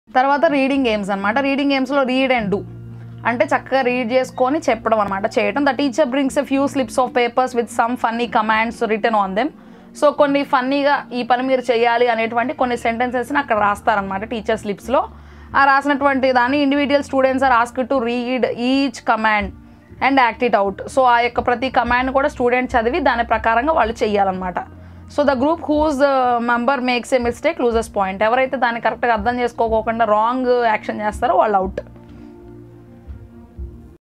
తర్వాత reading games అనమాట. Reading గేమ్స్లో రీడ్ అండ్ డూ అంటే చక్కగా రీడ్ చేసుకొని చెప్పడం అనమాట, చేయడం. The teacher brings a few slips of papers with some funny commands written on them. So కొన్ని ఫన్నీగా ఈ పని మీరు చేయాలి అనేటువంటి కొన్ని సెంటెన్సెస్ని అక్కడ రాస్తారనమాట టీచర్ స్లిప్స్లో. ఆ రాసినటువంటి దాన్ని individual students are asked to read each command and act it out. So ఆ యొక్క ప్రతి కమాండ్ కూడా స్టూడెంట్ చదివి దాని ప్రకారంగా వాళ్ళు చెయ్యాలన్నమాట. So the group whose member makes a mistake loses point. ఎవరైతే దాన్ని కరెక్ట్గా అర్థం చేసుకోకుండా రాంగ్ యాక్షన్ చేస్తారో వాళ్ళు అవుట్.